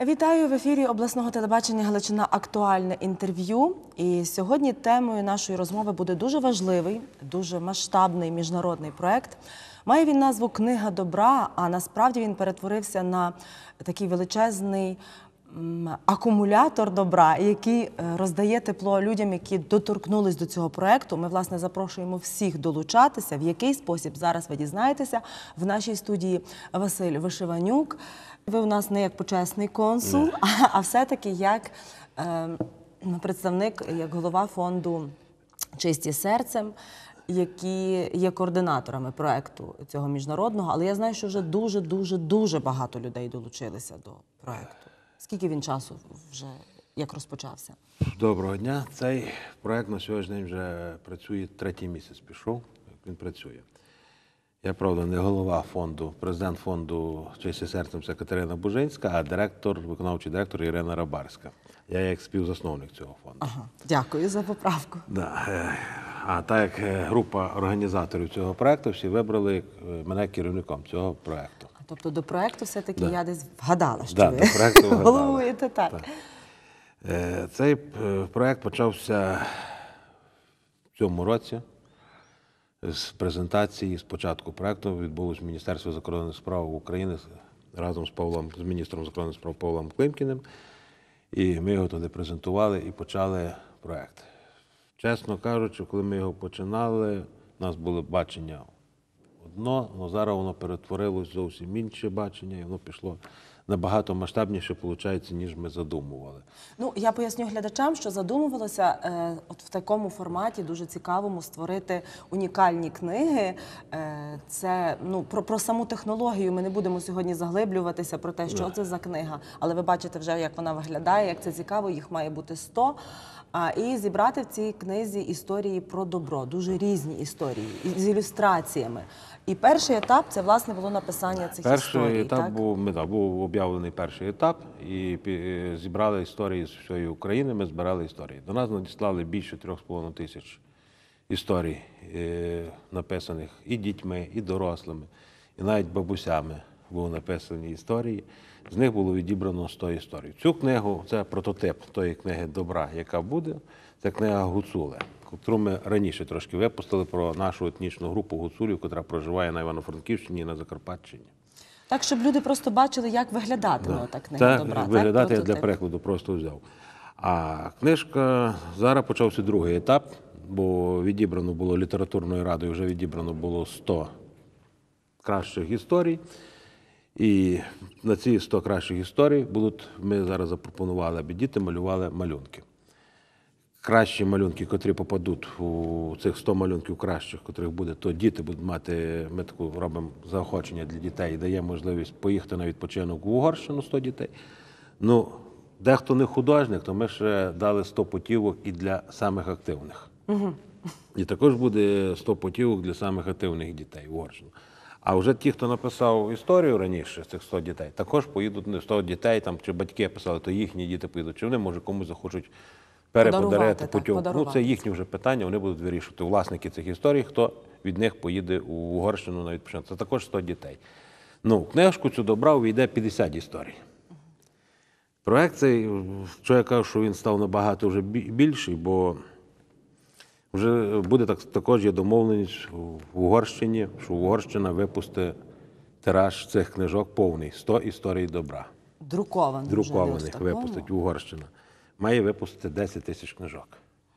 Вітаю в ефірі обласного телебачення «Галичина. Актуальне інтерв'ю». І сьогодні темою нашої розмови буде дуже важливий, дуже масштабний міжнародний проєкт. Має він назву «Книга добра», а насправді він перетворився на такий величезний акумулятор добра, який роздає тепло людям, які доторкнулись до цього проєкту. Ми, власне, запрошуємо всіх долучатися. В який спосіб, зараз ви дізнаєтеся. В нашій студії Василь Вишиванюк. Ви у нас не як почесний консул, а все-таки як представник, як голова фонду «Чисті серцем», які є координаторами проєкту цього міжнародного. Але я знаю, що вже дуже багато людей долучилися до проєкту. Скільки він часу вже, як розпочався? Доброго дня. Цей проєкт на сьогоднішній день вже працює, третій місяць пішов, як він працює. Я, правда, не голова фонду, президент фонду «Чисті серцем» – це Катерина Бужинська, а виконавчий директор Ірина Рабарська. Я як співзасновник цього фонду. Ага, дякую за поправку. Да. А так як група організаторів цього проєкту, всі вибрали мене керівником цього проєкту. Тобто до проєкту все-таки я десь вгадала, що ви до проєкту головуєте так. Цей проєкт почався в цьому році. З презентації, з початку проєкту відбулось Міністерство закордонних справ України разом з міністром закордонних справ Павлом Климкіним. І ми його туди презентували і почали проєкт. Чесно кажучи, коли ми його починали, у нас було бачення одно, але зараз воно перетворилось в зовсім інше бачення, і воно пішло набагато масштабніше, виходить, ніж ми задумували. Ну, я поясню глядачам, що задумувалося от в такому форматі, дуже цікавому, створити унікальні книги. Це, про саму технологію ми не будемо сьогодні заглиблюватися, про те, що це за книга. Але ви бачите вже, як вона виглядає, як це цікаво, їх має бути 100. І зібрати в цій книзі історії про добро, дуже різні історії, з ілюстраціями. І перший етап – це, власне, було написання цих історій. Перший етап був об'явлений перший етап, і зібрали історії з всієї України, ми збирали історії. До нас надіслали більше 3,5 тисяч історій, написаних і дітьми, і дорослими, і навіть бабусями були написані історії. З них було відібрано 100 історій. Цю книгу – це прототип тої книги добра, яка буде. Це книга «Гуцули», яку ми раніше трошки випустили, про нашу етнічну групу гуцулів, яка проживає на Івано-Франківщині і на Закарпатщині. Так, щоб люди просто бачили, як виглядатиме та книга добра. Так, виглядати я для перекладу просто взяв. А книжка, зараз почався другий етап, бо відібрано було літературною радою, вже відібрано було 100 кращих історій. І на ці 100 кращих історій ми зараз запропонували, аби діти малювали малюнки. Кращі малюнки, котрі попадуть у цих 100 малюнків кращих, котрих буде, то діти будуть мати, ми таку робимо заохочення для дітей і даємо можливість поїхати на відпочинок в Угорщину 100 дітей. Ну, дехто не художник, то ми ще дали 100 путівок і для самих активних. І також буде 100 путівок для самих активних дітей в Угорщину. А вже ті, хто написав історію раніше, цих 100 дітей, також поїдуть, не 100 дітей, там, чи батьки писали, то їхні діти поїдуть, чи вони, може, комусь захочуть переподарити путівку. Це їхні вже питання, вони будуть вирішувати. Власники цих історій, хто від них поїде у Угорщину на відпочинок. Це також 100 дітей. В книжку цю добра увійде 50 історій. Проект цей, що я кажу, що він став набагато вже більший, бо вже буде також є домовленість в Угорщині, що Угорщина випустить тираж цих книжок повний, 100 історій добра. Друкованих випустить Угорщина. Має випустити 10 тисяч книжок.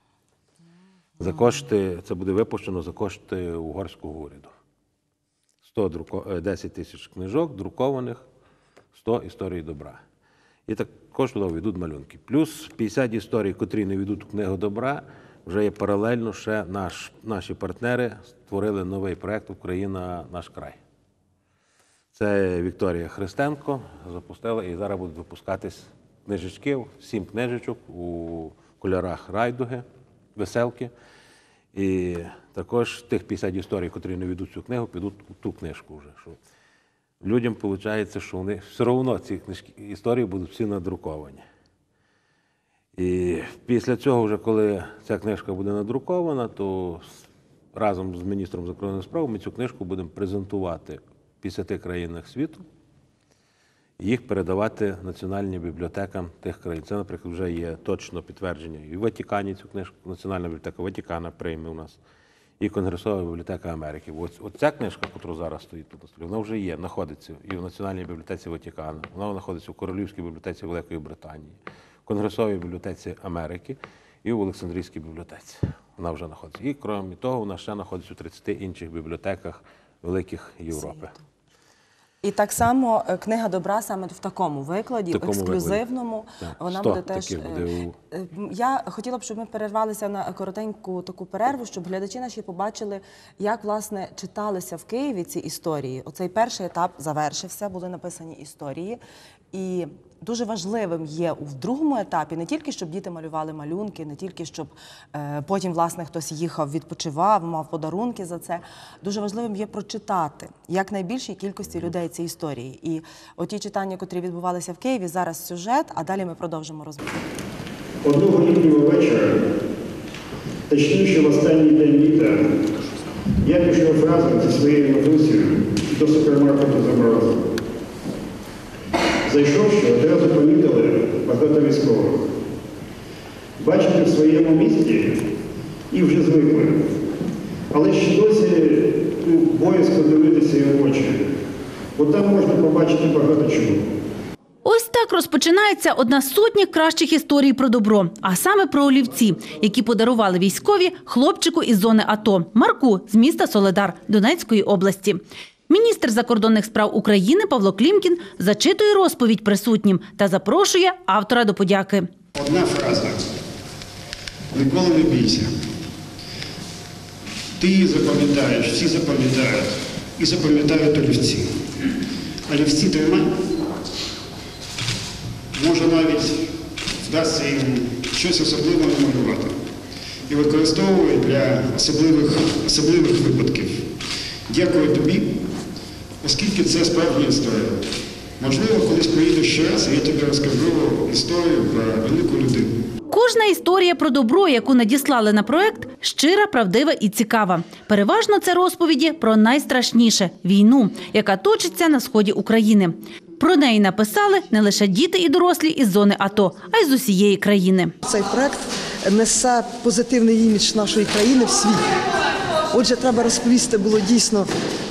За кошти, це буде випущено за кошти угорського уряду. 10 тисяч книжок друкованих, 100 історій добра. І також туди війдуть малюнки. Плюс 50 історій, котрі не війдуть у книгу добра, вже є паралельно ще наші партнери створили новий проєкт «Україна – наш край». Це Вікторія Христенко запустила, і зараз будуть випускатись книжечки, 7 книжечок у кольорах райдуги, веселки. І також тих 50 історій, котрі не війдуть в цю книгу, підуть у ту книжку вже. Що людям виходить, що вони все одно ці історії будуть всі надруковані. І після цього, вже коли ця книжка буде надрукована, то разом з міністром закордонних справ ми цю книжку будемо презентувати в 50 країнах світу. їх передавати національним бібліотекам тих країн. Це, наприклад, вже є точно підтвердження. І в Ватикані цю книжку Національна бібліотека Ватикана прийме у нас, і Конгресова бібліотека Америки. Оця книжка, яка зараз стоїть тут на столі, вона вже є, знаходиться і в Національній бібліотеці Ватикану, вона знаходиться в Королівській бібліотеці Великої Британії, в Конгресовій бібліотеці Америки і в Олександрійській бібліотеці. Вона вже знаходиться. І, крім того, вона ще знаходиться у 30 інших бібліотеках великих Європи. І так само книга добра саме в такому викладі, ексклюзивному. Так, Вона 100 буде теж. таких буде Я хотіла б, щоб ми перервалися на коротеньку таку перерву, щоб глядачі наші побачили, як, власне, читалися в Києві ці історії. Оцей перший етап завершився, були написані історії. І дуже важливим є в другому етапі не тільки, щоб діти малювали малюнки, не тільки, щоб потім, власне, хтось їхав, відпочивав, мав подарунки за це. Дуже важливим є прочитати якнайбільшій кількості людей ці історії. І оті читання, котрі відбувалися в Києві, зараз сюжет, а далі ми продовжимо розмову. Одного літнього вечора, точніше в останній день літа, я пішов разом зі своєю матусею до супермаркету за морозом. Зайшовши, одразу помітили багато військових. Бачите в своєму місті і вже звикли. Але ще досі боязко дивитися їм в очі, бо там можна побачити багато чого. Ось так розпочинається одна з сотні кращих історій про добро, а саме про олівці, які подарували військові хлопчику із зони АТО Марку з міста Солидар Донецької області. Міністр закордонних справ України Павло Клімкін зачитує розповідь присутнім та запрошує автора до подяки. Одна фраза. Ніколи не бійся. Ти її запам'ятаєш, всі запам'ятають. І запам'ятають олівці. Олівці тримай. Може навіть вдасться їм щось особливе намалювати. І використовують для особливих випадків. Дякую тобі, оскільки це справжня історія. Можливо, колись приїдеш ще раз, і я тобі розкажу історію про велику людину. Кожна історія про добро, яку надіслали на проект, щира, правдива і цікава. Переважно це розповіді про найстрашніше – війну, яка точиться на сході України. Про неї написали не лише діти і дорослі із зони АТО, а й з усієї країни. Цей проект несе позитивний імідж нашої країни в світі. Отже, треба розповісти було дійсно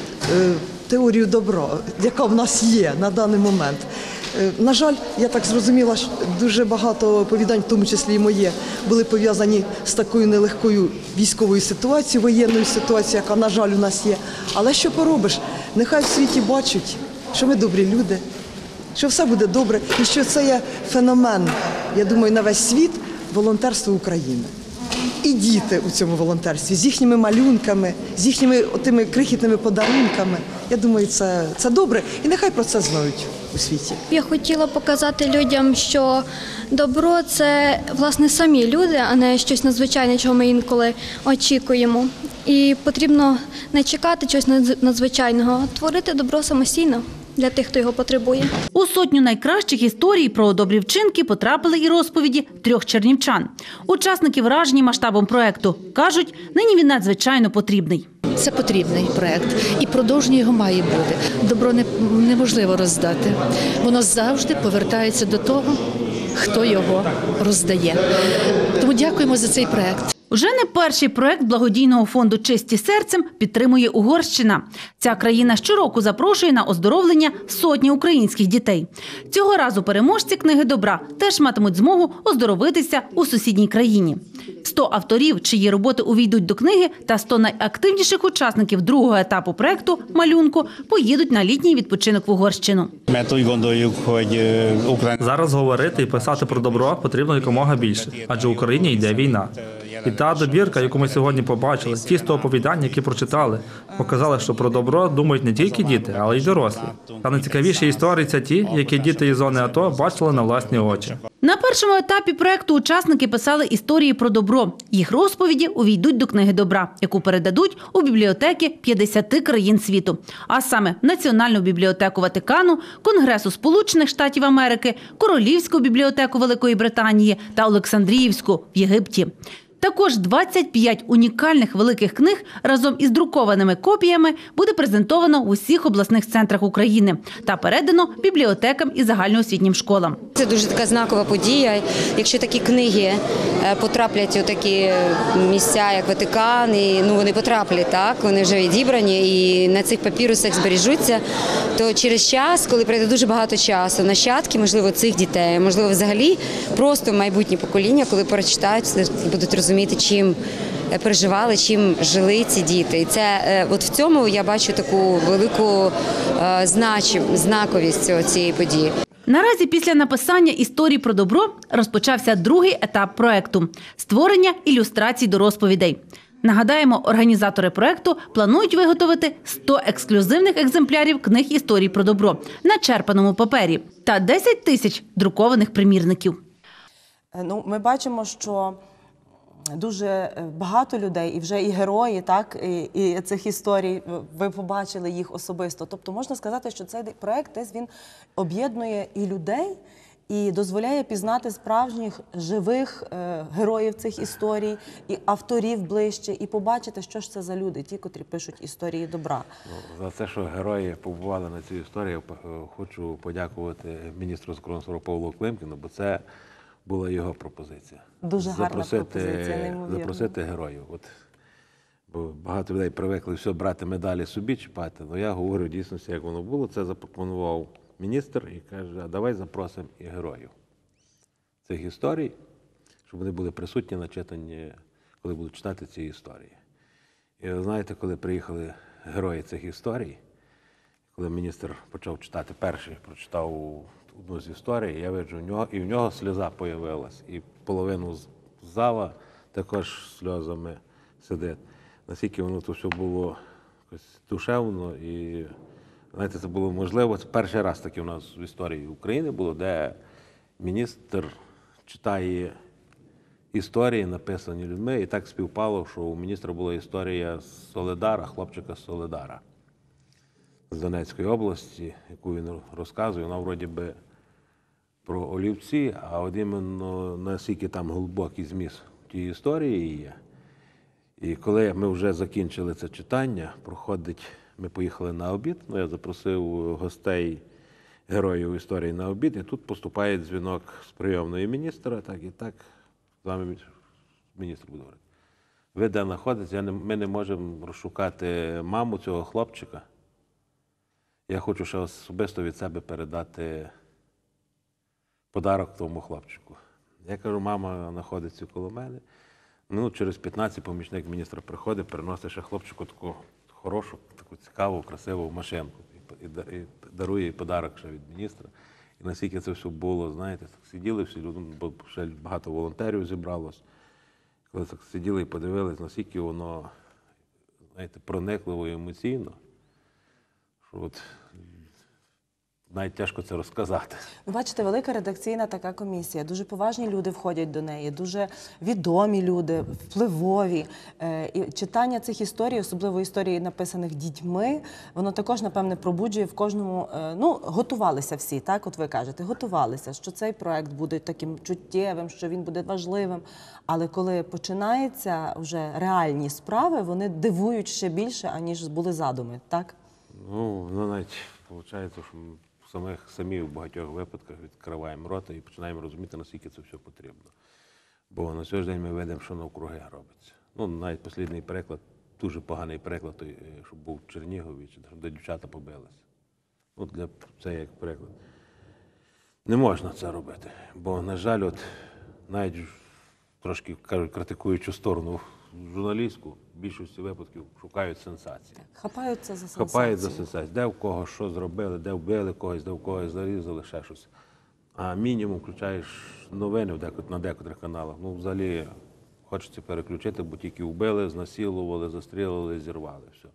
теорію добра, яка в нас є на даний момент. На жаль, я так зрозуміла, що дуже багато оповідань, в тому числі і моє, були пов'язані з такою нелегкою військовою ситуацією, воєнною ситуацією, яка, на жаль, у нас є. Але що поробиш? Нехай в світі бачать, що ми добрі люди, що все буде добре і що це є феномен, я думаю, на весь світ волонтерство України. І діти у цьому волонтерстві з їхніми малюнками, з їхніми тими крихітними подарунками. Я думаю, це добре. І нехай про це знають у світі. Я хотіла показати людям, що добро – це, власне, самі люди, а не щось надзвичайне, чого ми інколи очікуємо. І потрібно не чекати чогось надзвичайного, а творити добро самостійно для тих, хто його потребує. У сотню найкращих історій про добрі вчинки потрапили і розповіді 3 чернівчан. Учасники вражені масштабом проекту. Кажуть, нині він надзвичайно потрібний. Це потрібний проект, і продовження його має бути. Добро неможливо роздати. Воно завжди повертається до того, хто його роздає. Тому дякуємо за цей проект. Вже не перший проект благодійного фонду «Чисті серцем» підтримує Угорщина. Ця країна щороку запрошує на оздоровлення сотні українських дітей. Цього разу переможці книги добра теж матимуть змогу оздоровитися у сусідній країні. 100 авторів, чиї роботи увійдуть до книги, та 100 найактивніших учасників другого етапу проекту «Малюнку» поїдуть на літній відпочинок в Угорщину. Зараз говорити і писати про добро потрібно якомога більше, адже в Україні йде війна. І та добірка, яку ми сьогодні побачили, ті 100 оповідань, які прочитали, показали, що про добро думають не тільки діти, але й дорослі. Та найцікавіші історії – це ті, які діти із зони АТО бачили на власні очі. На першому етапі проекту учасники писали історії про добро. Їх розповіді увійдуть до книги добра, яку передадуть у бібліотеки 50 країн світу. А саме Національну бібліотеку Ватикану, Конгресу Сполучених Штатів Америки, Королівську бібліотеку Великої Британії та Олександріївську в Єгипті. Також 25 унікальних великих книг разом із друкованими копіями буде презентовано в усіх обласних центрах України та передано бібліотекам і загальноосвітнім школам. Це дуже така знакова подія. Якщо такі книги потраплять у такі місця, як Ватикан, і вони потраплять, так, вони вже відібрані і на цих папірусах збережуться, то через час, коли пройде дуже багато часу, нащадки, можливо, цих дітей, можливо, взагалі просто майбутнє покоління, коли прочитають, будуть розуміти, чим переживали, чим жили ці діти. І це от в цьому я бачу таку велику знаковість цієї події. Наразі після написання історії про добро розпочався другий етап проекту – створення ілюстрацій до розповідей. Нагадаємо, організатори проекту планують виготовити 100 ексклюзивних екземплярів книг історій про добро на черпаному папері та 10 тисяч друкованих примірників. Ми бачимо, що дуже багато людей, і вже і герої, так, і цих історій, ви побачили їх особисто. Тобто можна сказати, що цей проект десь він об'єднує і людей, і дозволяє пізнати справжніх живих героїв цих історій, і авторів ближче, і побачити, що ж це за люди, ті, котрі пишуть історії добра. За те, що герої побували на цій історії, хочу подякувати міністру закордонних справ Павлу Климкіну, бо це була його пропозиція. Дуже гарна пропозиція, неймовірно. Запросити героїв. Бо багато людей привикли все брати медалі собі чіпати, але я говорю в дійсності, як воно було. Це запропонував міністр і каже, а давай запросимо і героїв цих історій, щоб вони були присутні на читанні, коли будуть читати ці історії. І ви знаєте, коли приїхали герої цих історій, коли міністр почав читати перший, прочитав одну з історій, я бачу, і в нього сльоза появилась, і половину зала також сльозами сидить. Наскільки воно то все було якось душевно, і, знаєте, це було можливо. Це перший раз таке у нас в історії України було, де міністр читає історії, написані людьми, і так співпало, що у міністра була історія з Соледара, хлопчика з Соледара, з Донецької області, яку він розказує. Вона вроді би про олівці, а от іменно наскільки там глибокий зміст тієї історії є. І коли ми вже закінчили це читання, ми поїхали на обід, я запросив гостей, героїв історії на обід, і тут поступає дзвінок з прийомної міністра, і так, з вами міністр буде говорити. Ви де знаходитесь, ми не можемо розшукати маму цього хлопчика. Я хочу ще особисто від себе передати подарок тому хлопчику. Я кажу, мама знаходиться коло мене. Минут через 15 помічник міністра приходить, приносить ще хлопчику таку хорошу, таку цікаву, красиву машинку. І дарує їй подарок ще від міністра. І наскільки це все було, знаєте, так сиділи всі люди, бо ще багато волонтерів зібралось. Коли так сиділи і подивились, наскільки воно, знаєте, проникливо і емоційно, що от навіть тяжко це розказати. Бачите, велика редакційна така комісія. Дуже поважні люди входять до неї, дуже відомі люди, впливові. І читання цих історій, особливо історії, написаних дітьми, воно також, напевне, пробуджує в кожному... готувалися всі, так? От ви кажете, готувалися, що цей проект буде таким чуттєвим, що він буде важливим. Але коли починаються вже реальні справи, вони дивують ще більше, аніж були задуми, так? Навіть виходить, що самі в багатьох випадках відкриваємо рота і починаємо розуміти, наскільки це все потрібно. Бо на сьогоднішній день ми видимо, що навкруги робиться. Навіть останній приклад, дуже поганий приклад, що був в Чернігові, де дівчата побилися. Це як приклад. Не можна це робити, бо, на жаль, навіть трошки, кажуть, критикуючу сторону журналістську, в більшості випадків шукають сенсації. Хапаються за сенсацію. Хапають за сенсацію. Де в кого що зробили, де вбили когось, де в когось зарізали, ще щось. А мінімум включаєш новини на декотрих каналах. Взагалі хочеться переключити, бо тільки вбили, знасилували, застрілили, зірвали. Все.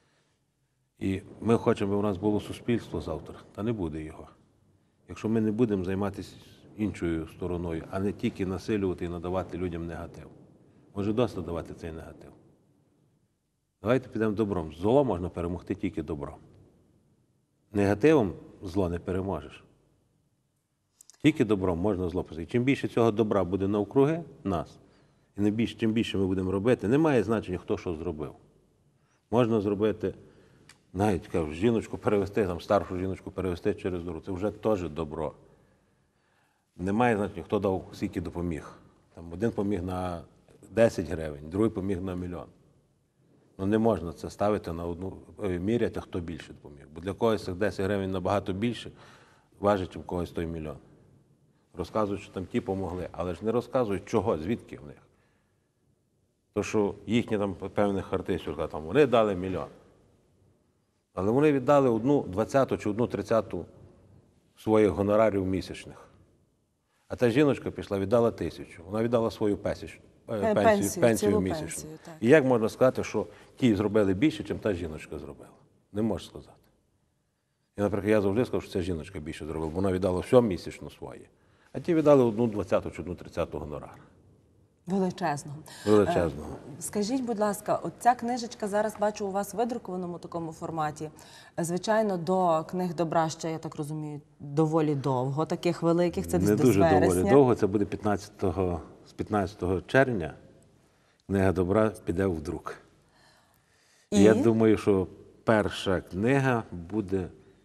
І ми хочемо, щоб у нас було суспільство завтра, та не буде його. Якщо ми не будемо займатися іншою стороною, а не тільки насилювати і надавати людям негатив. Може досить давати цей негатив. Давайте підемо добром. Зло можна перемогти тільки добром. Негативом зло не переможеш. Тільки добром можна зло посадити. Чим більше цього добра буде навкруги нас, І чим більше ми будемо робити, немає значення, хто що зробив. Можна зробити, навіть кажу, жіночку перевести, там, старшу жіночку перевести через дорогу. Це вже теж добро. Немає значення, хто дав, скільки допоміг. Там, один поміг на 10 гривень, другий поміг на 1 мільйон. Ну, не можна це ставити на одну, міряти, хто більше допоміг. Бо для когось цих 10 гривень набагато більше важить, ніж когось той 1 мільйон. Розказують, що там ті помогли, але ж не розказують, чого, звідки в них. То, що їхні там певних артистів, там, вони дали 1 мільйон. Але вони віддали 1/20 чи 1/30 своїх гонорарів місячних. А та жіночка пішла, віддала 1000. Вона віддала свою пенсію місячну. І як можна сказати, що ті зробили більше, ніж та жіночка зробила? Не можеш сказати. І, наприклад, я завжди скажу, що ця жіночка більше зробила, бо вона віддала все місячно своє. А ті віддали 1/20 чи 1/30 гонорар. Величезного. Величезного. Скажіть, будь ласка, от ця книжечка зараз бачу у вас в видрукованому такому форматі. Звичайно, до книг добра ще, я так розумію, доволі довго, таких великих, це десь Не до дуже вересня. доволі довго, це буде з 15 червня. Книга добра піде в друк. І я думаю, що перша книга буде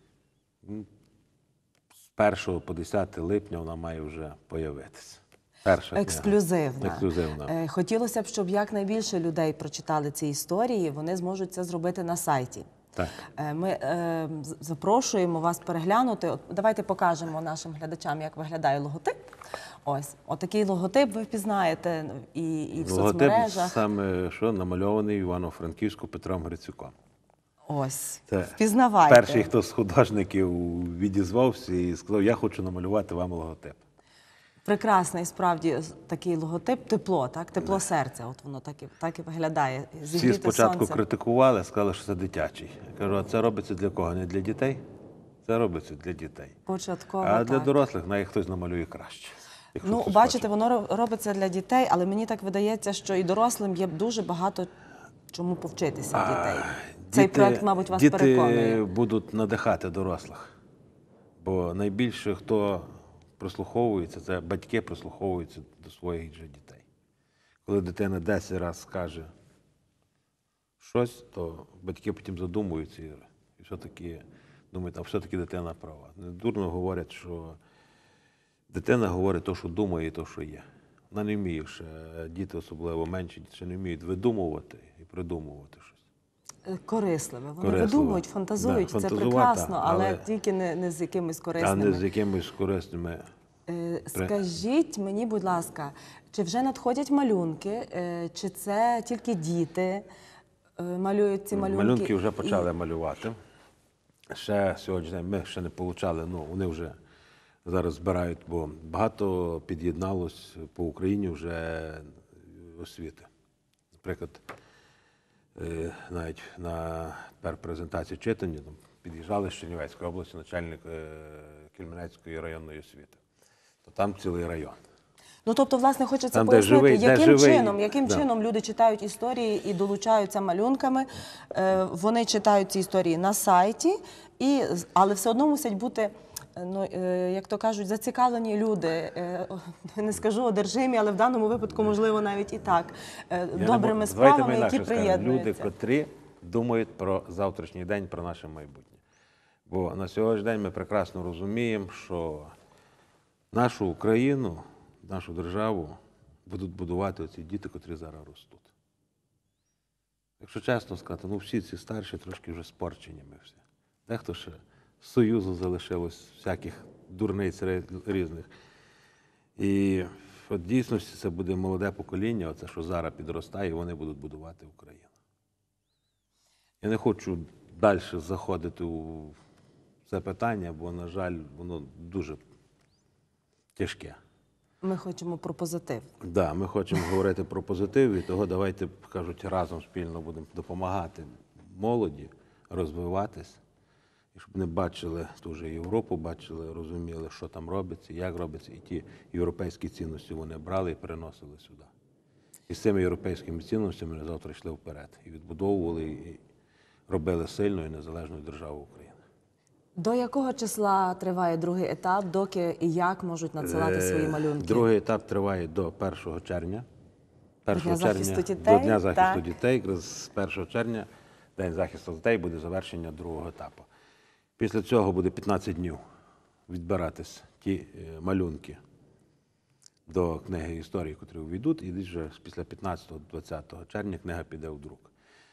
з 1 по 10 липня вона має вже появитися. Перша Ексклюзивна. Ексклюзивна. Хотілося б, щоб якнайбільше людей прочитали ці історії, вони зможуть це зробити на сайті. Так. Ми запрошуємо вас переглянути. От, давайте покажемо нашим глядачам, як виглядає логотип. Ось, отакий логотип ви впізнаєте і в соцмережах. Логотип саме, що намальований Івано-Франківську Петром Грицюком. Ось, Це впізнавайте. перший, хто з художників відізвався і сказав, я хочу намалювати вам логотип. Прекрасний, справді, такий логотип, тепло, так? Тепло серця, от воно так і виглядає. Всі спочатку критикували, сказали, що це дитячий. Я кажу, а це робиться для кого? Не для дітей? Це робиться для дітей. Початково, а для так. дорослих навіть хтось намалює краще. Ну, бачите, воно робиться для дітей, але мені так видається, що і дорослим є дуже багато чому повчитися дітей. Цей проект, мабуть, вас переконує. Діти будуть надихати дорослих. Бо найбільше, хто прислуховується, це батьки прислуховуються до своїх же дітей. Коли дитина 10 разів скаже щось, то батьки потім задумуються і все-таки думають, а все-таки дитина права. Дурно говорять, що дитина говорить те, що думає, і те, що є. Вона не вміє ще, діти особливо менші, ще не вміють видумувати і придумувати щось. Корисливе. Вони видумують, фантазують, це прекрасно, але тільки не з якимись корисними. А не з якимись корисними. Скажіть мені, будь ласка, чи вже надходять малюнки, чи це тільки діти малюють ці малюнки? Малюнки вже почали малювати. Ще сьогодні ми ще не отримали, ну вони вже зараз збирають, бо багато під'єдналось по Україні вже освіти. Наприклад, навіть на презентації читання під'їжджали з Чернівецької області начальник Кельменецької районної освіти. То там цілий район. Ну, тобто, власне, хочеться там, пояснити, яким да. чином люди читають історії і долучаються малюнками. Вони читають ці історії на сайті, але все одно мусять бути, ну, як то кажуть, зацікавлені люди. Не скажу одержимі, але в даному випадку, можливо, навіть і так. Добрими справами, які приєднуються. Люди, котрі думають про завтрашній день, про наше майбутнє. Бо на сьогоднішній день ми прекрасно розуміємо, що нашу Україну, нашу державу будуть будувати оці діти, котрі зараз ростуть. Якщо чесно сказати, ну всі ці старші трошки вже спорчені ми всі. Дехто ще з Союзу залишилось, всяких дурниць різних. І в дійсності це буде молоде покоління, оце, що зараз підростає, і вони будуть будувати Україну. Я не хочу далі заходити у це питання, бо, на жаль, воно дуже тяжке. Ми хочемо про позитив. Так, да, ми хочемо говорити про позитив, і того давайте, кажуть, разом спільно будемо допомагати молоді розвиватись, і щоб вони бачили ту вже Європу, бачили, розуміли, що там робиться, як робиться, і ті європейські цінності вони брали і переносили сюди. І з цими європейськими цінностями ми завтра йшли вперед, і відбудовували, і робили сильну і незалежну державу України. До якого числа триває другий етап, доки і як можуть надсилати свої малюнки? Другий етап триває до 1 червня. 1 Дня захисту червня, дітей, до Дня захисту так. дітей, якраз з 1 червня, День захисту дітей, буде завершення другого етапу. Після цього буде 15 днів відбиратись ті малюнки до книги історії, котрі увійдуть, і десь вже після 15-20 червня книга піде в друк.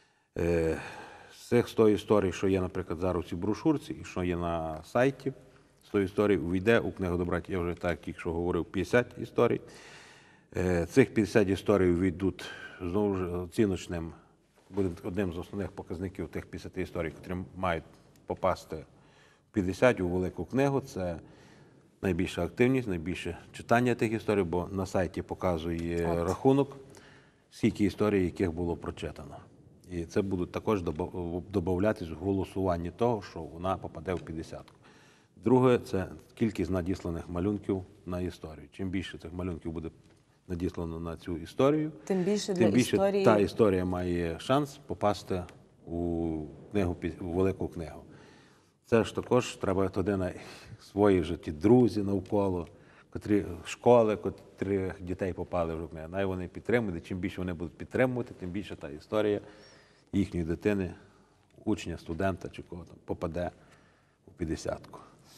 З цих 100 історій, що є, наприклад, зараз у цій брошурці, і що є на сайті, 100 історій увійде у книгу добра, я вже так тільки що говорив, 50 історій. Цих 50 історій увійдуть знову ж оціночним, буде одним з основних показників тих 50 історій, які мають попасти в 50 у велику книгу. Це найбільша активність, найбільше читання тих історій, бо на сайті показує рахунок, скільки історій, яких було прочитано. І це будуть також додаватись в голосуванні того, що вона попаде в 50-ку. Друге – це кількість надісланих малюнків на історію. Чим більше цих малюнків буде надіслано на цю історію, Тим більше тим для більше історії. та історія має шанс попасти у книгу, у велику книгу. Це ж також треба туди на свої вже ті друзі навколо, котрі школи, котрі дітей попали вже в книгу. Най вони підтримують, чим більше вони будуть підтримувати, тим більше та історія їхньої дитини, учня, студента чи кого там попаде у 50-ку.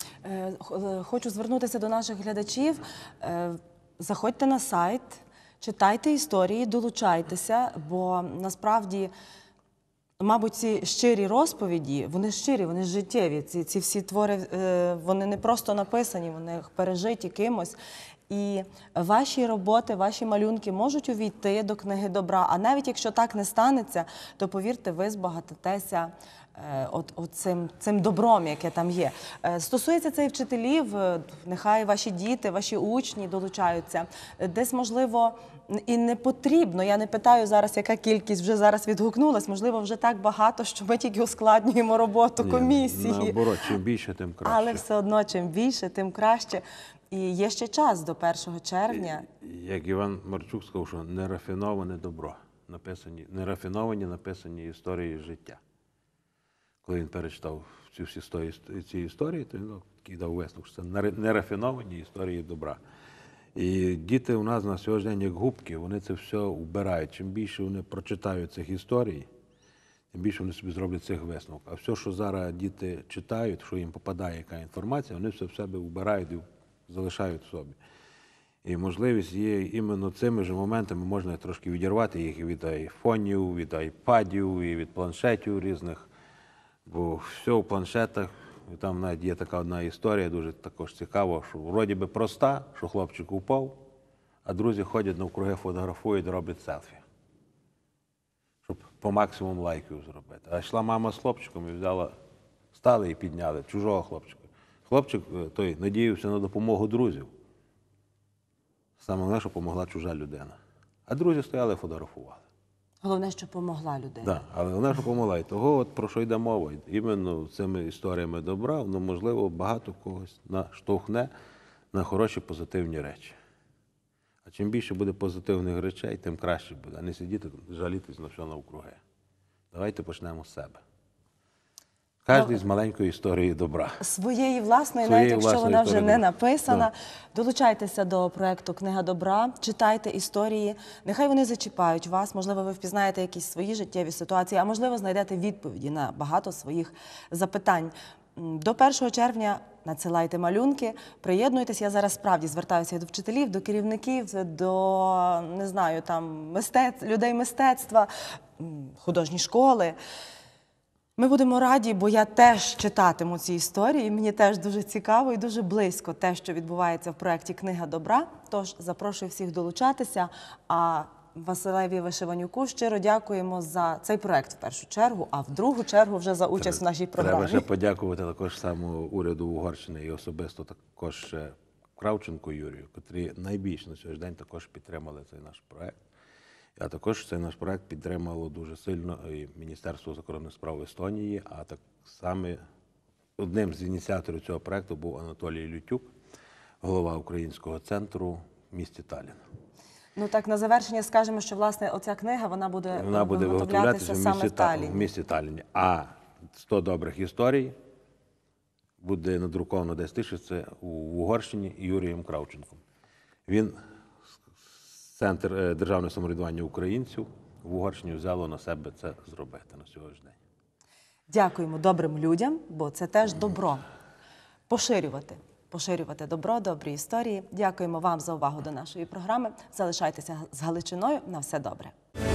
Хочу звернутися до наших глядачів. Заходьте на сайт, читайте історії, долучайтеся, бо насправді, мабуть, ці щирі розповіді, вони щирі, вони життєві. Ці всі твори, вони не просто написані, вони пережиті кимось. І ваші роботи, ваші малюнки можуть увійти до книги добра. А навіть якщо так не станеться, то, повірте, ви збагатитеся цим добром, яке там є. Стосується це і вчителів, нехай ваші діти, ваші учні долучаються. Десь, можливо, і не потрібно. Я не питаю зараз, яка кількість вже зараз відгукнулась. Можливо, вже так багато, що ми тільки ускладнюємо роботу комісії. Наоборот, чим більше, тим краще. Але все одно, чим більше, тим краще. І є ще час до 1 червня. Як Іван Марчук сказав, що нерафіноване добро, нерафіновані написані історії життя. Коли він перечитав ці історії, то він такий дав висновок, що це нерафіновані історії добра. І діти у нас на сьогодні день як губки, вони це все вбирають. Чим більше вони прочитають цих історій, тим більше вони собі зроблять цих висновок. А все, що зараз діти читають, що їм попадає яка інформація, вони все в себе вбирають і залишають в собі. І можливість є іменно цими ж моментами можна трошки відірвати їх від айфонів, від айпадів і від планшетів різних. Бо все в планшетах, і там навіть є така одна історія, дуже також цікава, що вроді би проста, що хлопчик упав, а друзі ходять навкруги, фотографують, роблять селфі. Щоб по максимуму лайків зробити. А йшла мама з хлопчиком і стали і підняли чужого хлопчика. Хлопчик той надіявся на допомогу друзів. Саме головне, що допомогла чужа людина. А друзі стояли і фотографували. Головне, що помогла людина. Так, але головне, що допомогла. І того, про що йде мова. Іменно цими історіями добра, воно, можливо, багато когось наштовхне на хороші позитивні речі. А чим більше буде позитивних речей, тим краще буде. А не сидіти, жалітись на все навкруги. Давайте почнемо з себе. Кожен з маленької історії добра. Своєї власної, навіть якщо вона вже не написана. Долучайтеся до проєкту «Книга добра», читайте історії. Нехай вони зачіпають вас. Можливо, ви впізнаєте якісь свої життєві ситуації, а можливо, знайдете відповіді на багато своїх запитань. До 1 червня надсилайте малюнки, приєднуйтесь. Я зараз справді звертаюся до вчителів, до керівників, до, не знаю, там, людей мистецтва, художні школи. Ми будемо раді, бо я теж читатиму ці історії, мені теж дуже цікаво і дуже близько те, що відбувається в проєкті «Книга добра». Тож запрошую всіх долучатися, а Василеві Вишиванюку щиро дякуємо за цей проєкт в першу чергу, а в другу чергу вже за участь в нашій програмі. Треба ще подякувати також самому уряду Угорщини і особисто також ще Кравченку Юрію, котрі найбільше на сьогодні день також підтримали цей наш проєкт. А також цей наш проєкт підтримало дуже сильно і Міністерство закордонних справ Естонії, а так саме одним з ініціаторів цього проєкту був Анатолій Лютюк, голова Українського центру в місті Таллін. Ну так, на завершення скажемо, що, власне, оця книга, вона буде виготовлятися саме в місті Талліні. А 100 добрих історій буде надруковано десь тисяч, це у Угорщині Юрієм Кравченком. Він Центр державного самоврядування українців в Угорщині взяло на себе це зробити на сьогоднішній день. Дякуємо добрим людям, бо це теж добро. Поширювати добро, добрі історії. Дякуємо вам за увагу до нашої програми. Залишайтеся з Галичиною. На все добре.